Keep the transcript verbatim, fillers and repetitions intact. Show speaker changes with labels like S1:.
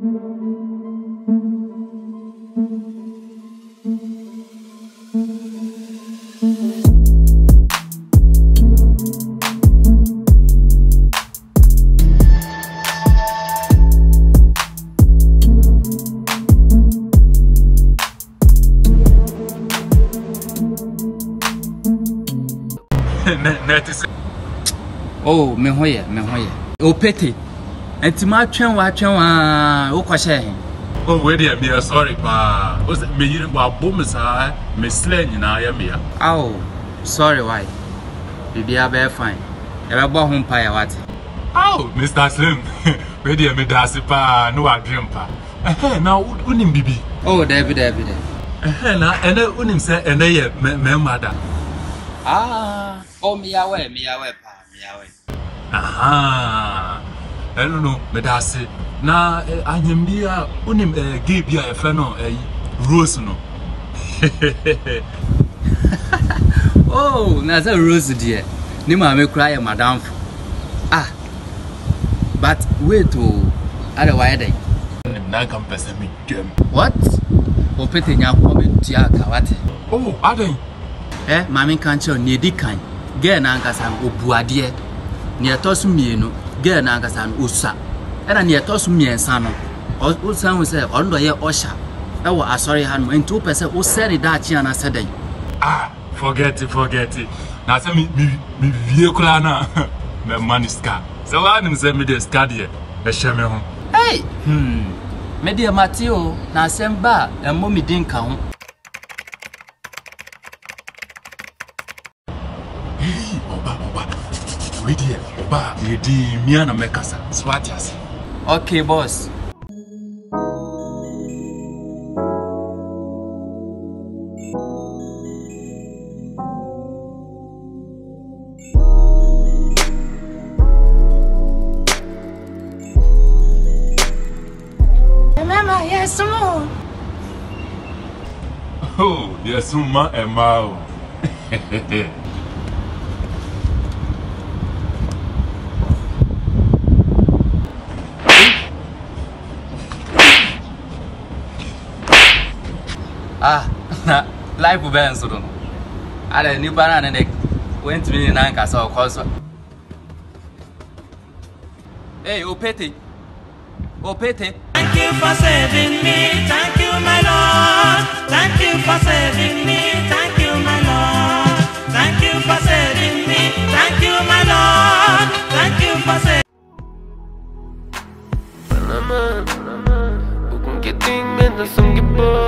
S1: Oh, me hoye, me hoye. O pete. Enti ma twen wa twen wa wo kwahye.
S2: Oh, we dey me sorry pa. O se me yire wa bom sa me sle nyina ya me ya.
S1: Oh, sorry why? Bibia be fine. E be bo ho mpa ya wate.
S2: Oh, Mister Slim. We dey me dasi pa no adwem pa. Eh na unim bibi.
S1: Oh, David, David.
S2: Eh na ene unim se ene ye me mada.
S1: Ah, oh me ya we, me ya we pa, me ya we.
S2: Aha. I don't know, me dasi. Na anyambia unim gay bia e fe no eh Rose no.
S1: Oh, na za Rose dear. Ni ma me cry madam. Ah. But wait oh, ada why dey?
S2: Nim na kan pese me dwem.
S1: What? O pete nya ko me tia ka wate.
S2: Oh, aden.
S1: Eh, mami kan che ni di kan. Ge na nkasa obuade. Ni etosu mienu, ge na nkasa osa. Era ni etosu miensa no. O san wo se ondo ye osha. E wo asori han mo enti o pese o seri da chi ana sedai.
S2: Ah, forget it, forget it. Na say me me me vie kula na. Me maniska. So wa nim say me dey study e hye me ho.
S1: Hey, hmm. Me dey Mateo na semba emmo mi din ka ho.
S2: Hey, oba oba. We dey oba, ye di mi ana mekasa. Swatias.
S1: Okay, boss.
S3: Mama, yes, mo.
S2: Oh, yes, ma e ma.
S1: Ah, na life be enso do. Ala ni bana na nek went me na nka so cause. Hey, Opete. Opete.
S4: Thank you for saving me. Thank you, my Lord. Thank you for saving me. Thank you, my Lord. Thank you for saving me. Thank you, my Lord. Thank you for saving me.